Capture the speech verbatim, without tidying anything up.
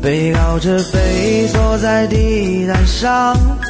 背靠着背坐在地毯上。